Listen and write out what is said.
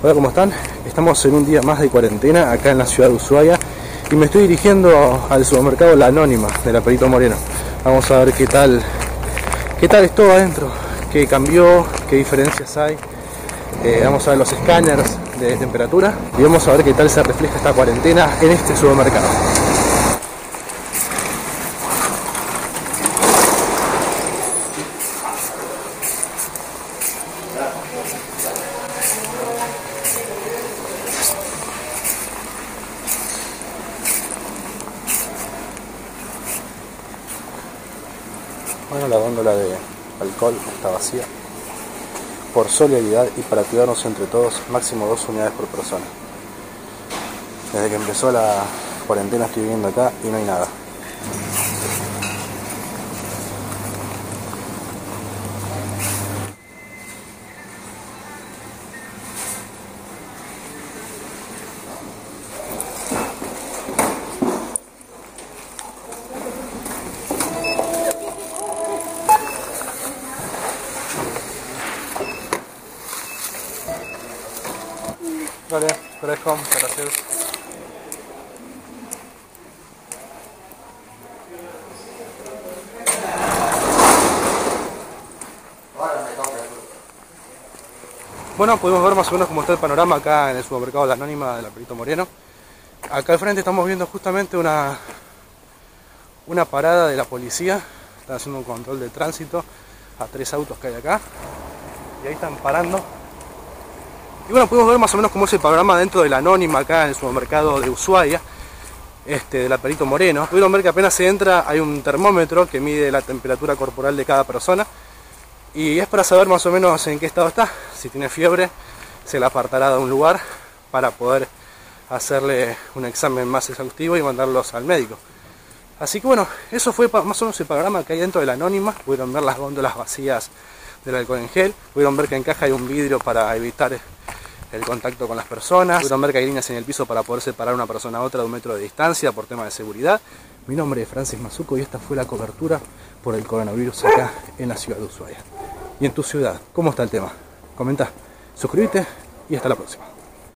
Hola, ¿cómo están? Estamos en un día más de cuarentena acá en la ciudad de Ushuaia y me estoy dirigiendo al supermercado La Anónima de la Perito Moreno. Vamos a ver qué tal es todo adentro, qué cambió, qué diferencias hay. Vamos a ver los escáneres de temperatura y vamos a ver qué tal se refleja esta cuarentena en este supermercado. Bueno, la góndola de alcohol está vacía. Por solidaridad y para cuidarnos entre todos, máximo 2 unidades por persona. Desde que empezó la cuarentena estoy viviendo acá y no hay nada. Vale, agradezco, gracias. Bueno, podemos ver más o menos cómo está el panorama acá en el supermercado La Anónima de la Perito Moreno. Acá al frente estamos viendo justamente una parada de la policía. Están haciendo un control de tránsito a 3 autos que hay acá. Y ahí están parando. Y bueno, podemos ver más o menos cómo es el panorama dentro de La Anónima acá en el supermercado de Ushuaia, de la Perito Moreno. Pudieron ver que apenas se entra hay un termómetro que mide la temperatura corporal de cada persona. Y es para saber más o menos en qué estado está. Si tiene fiebre, se la apartará de un lugar para poder hacerle un examen más exhaustivo y mandarlos al médico. Así que bueno, eso fue más o menos el panorama que hay dentro de La Anónima. Pudieron ver las góndolas vacías del alcohol en gel. Pudieron ver que en caja hay un vidrio para evitar el contacto con las personas. Pudieron ver que hay líneas en el piso para poder separar una persona a otra de 1 metro de distancia por tema de seguridad. Mi nombre es Francis Mazuco y esta fue la cobertura por el coronavirus acá en la ciudad de Ushuaia. Y en tu ciudad, ¿cómo está el tema? Comenta, suscríbete y hasta la próxima.